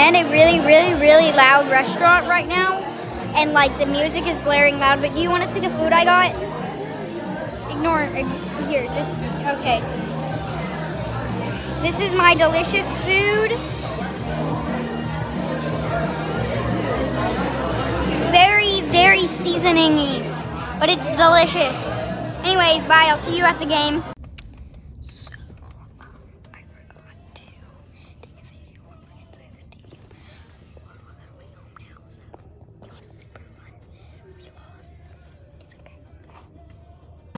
at a really, really, really loud restaurant right now. And like the music is blaring loud, but do you want to see the food I got? Ignore it. Here, just, okay. This is my delicious food. Very, very seasoning-y, but it's delicious. Anyways, bye. I'll see you at the game.